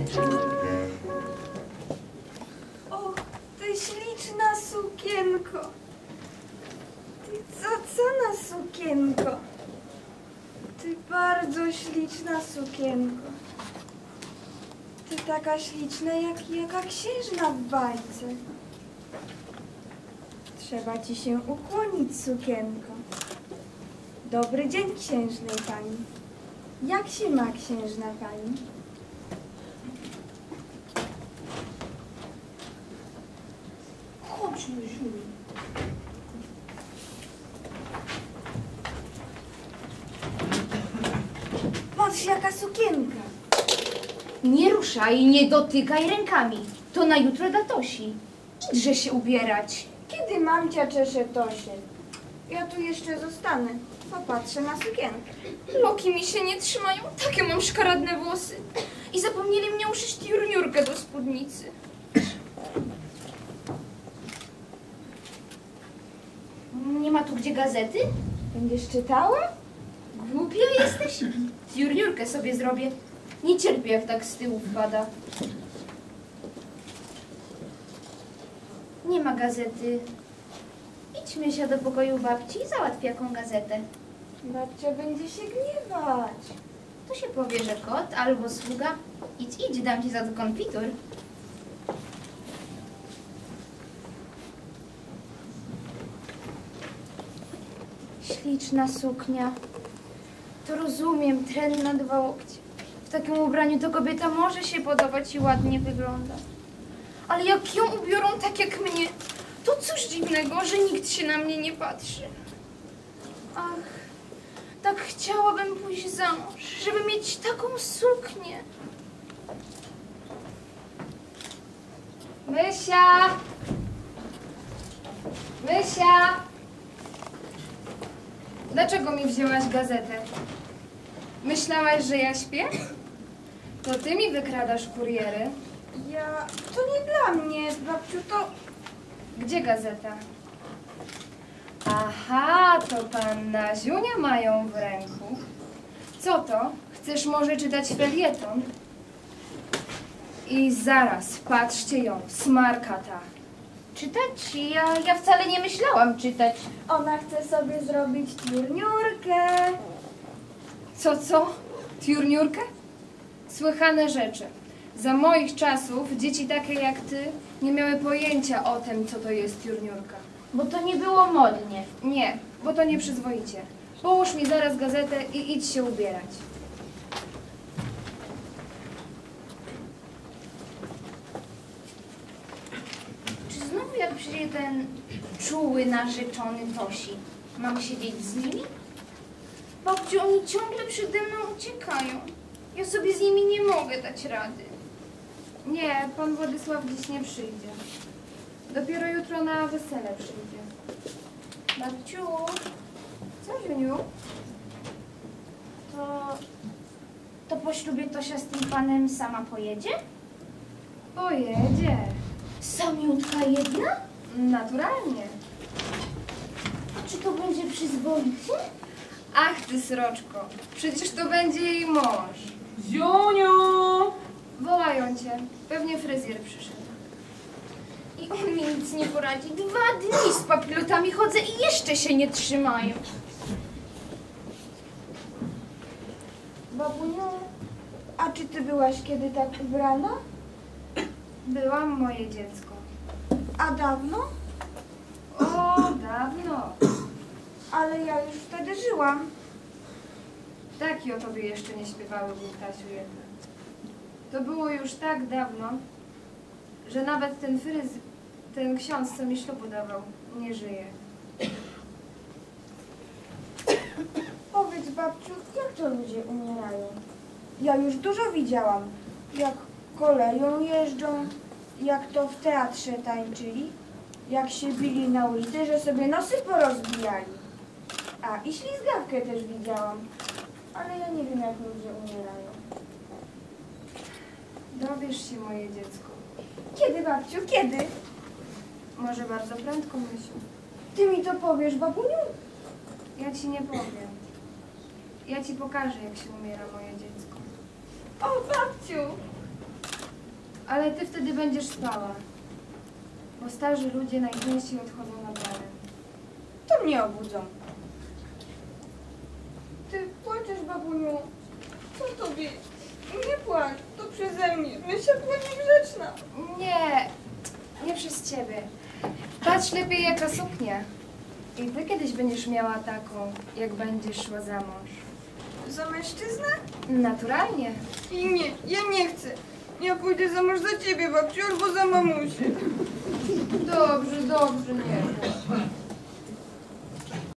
Och, ty śliczna sukienko. Ty co na sukienko? Ty bardzo śliczna sukienko. Ty taka śliczna jaka księżna w bajce. Trzeba ci się ukłonić, sukienko. Dobry dzień, księżnej pani. Jak się ma księżna pani? Chodź, Luziu. Patrz, jaka sukienka. Nie ruszaj, nie dotykaj rękami. To na jutro dla Tosi. Idźże się ubierać. Kiedy mamcia czesze Tosię? Ja tu jeszcze zostanę. Popatrzę na sukienkę. Loki mi się nie trzymają, takie mam szkaradne włosy. I zapomnieli mnie uszyć jurniurkę do spódnicy. Nie ma tu gdzie gazety? Będziesz czytała? Głupia jesteś? Jurniurkę sobie zrobię. Nie cierpię, jak tak z tyłu wpada. Nie ma gazety. Idź, Mysia, do pokoju babci i załatw jaką gazetę. Babcia będzie się gniewać. To się powie, że kot albo sługa. Idź, dam ci za to konfitur. Śliczna suknia. To rozumiem, tren na 2 łokcie. W takim ubraniu to kobieta może się podobać i ładnie wygląda. Ale jak ją ubiorą tak jak mnie, to cóż dziwnego, że nikt się na mnie nie patrzy. Ach, tak chciałabym pójść za mąż, żeby mieć taką suknię. Mysia! Mysia! Dlaczego mi wzięłaś gazetę? Myślałaś, że ja śpię? To ty mi wykradasz kuriery. To nie dla mnie, babciu, to... Gdzie gazeta? Aha, to panna Ziunia mają w ręku. Co to? Chcesz może czytać felieton? I zaraz, patrzcie ją, smarkata. Czytać? Ja wcale nie myślałam czytać. Ona chce sobie zrobić jurniurkę. Co? Tjurniurkę? Słychane rzeczy. Za moich czasów dzieci takie jak ty nie miały pojęcia o tym, co to jest tjurniurka. Bo to nie było modnie. Nie, bo to nieprzyzwoicie. Połóż mi zaraz gazetę i idź się ubierać. Czy znowu jak przyjdzie ten czuły, narzeczony Tosi, mam siedzieć z nimi? Babciu, oni ciągle przede mną uciekają. Ja sobie z nimi nie mogę dać rady. Nie, pan Władysław dziś nie przyjdzie. Dopiero jutro na wesele przyjdzie. Babciu, co, Ziuniu? To po ślubie Tosia z tym panem sama pojedzie? Pojedzie. Samiutka jedna? Naturalnie. A czy to będzie przyzwoicie? Ach ty sroczko, przecież to będzie jej mąż. Ziuniu! Wołają cię. Pewnie fryzjer przyszedł. I on mi nic nie poradzi. 2 dni z papilotami chodzę i jeszcze się nie trzymają. Babuniu, a czy ty byłaś kiedy tak ubrana? Byłam moje dziecko. A dawno? O, dawno. Ale ja już wtedy żyłam. Taki o tobie jeszcze nie śpiewały, Łukasiu, jedne. To było już tak dawno, że nawet ten ksiądz, co mi ślubu dawał, nie żyje. Powiedz, babciu, jak to ludzie umierają? Ja już dużo widziałam. Jak koleją jeżdżą, jak to w teatrze tańczyli, jak się bili na ulicy, że sobie nosy porozbijali. A, i ślizgawkę też widziałam. Ale ja nie wiem, jak ludzie umierają. Dowiesz się, moje dziecko. Kiedy, babciu, kiedy? Może bardzo prędko, Mysiu. Ty mi to powiesz, babuniu? Ja ci nie powiem. Ja ci pokażę, jak się umiera moje dziecko. O, babciu! Ale ty wtedy będziesz spała. Bo starzy ludzie najczęściej odchodzą nad ranem. To mnie obudzą. Ty płaczesz, babuniu. Co tobie? Nie płacz, to przeze mnie. Myślę, była niegrzeczna. Nie przez ciebie. Patrz lepiej jaka suknia. I ty kiedyś będziesz miała taką, jak będziesz szła za mąż. Za mężczyznę? Naturalnie. I nie, ja nie chcę. Ja pójdę za mąż za ciebie, babciu, albo za mamusię. Dobrze, nie.